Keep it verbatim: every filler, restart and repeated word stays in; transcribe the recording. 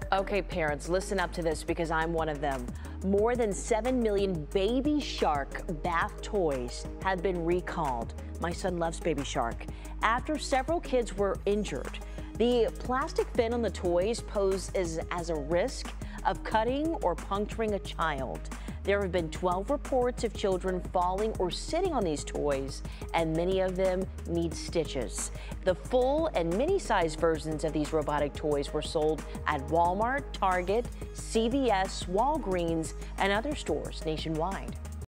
Okay, parents, listen up to this because I'm one of them. More than seven million Baby Shark bath toys have been recalled. My son loves Baby Shark. After several kids were injured, the plastic fin on the toys pose as, as a risk of cutting or puncturing a child. There have been twelve reports of children falling or sitting on these toys, and many of them need stitches. The full and mini-size versions of these robotic toys were sold at Walmart, Target, C V S, Walgreens, and other stores nationwide.